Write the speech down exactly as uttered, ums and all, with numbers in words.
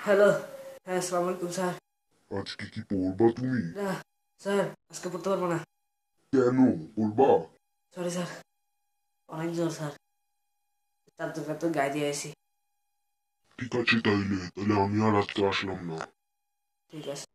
Hello. হ্যাঁ, আসসালামু আলাইকুম স্যার। আজকে কি পড়বা তুমি? না স্যার, আজকে পড়তে পারবো না। কেন পড়বা? সরি স্যার, অনেক জোর স্যার, চারটে চারটে গায়ে দিয়ে আসি। ঠিক আছে, তাইলে তাহলে আমি আর আজকে আসলাম না। ঠিক আছে।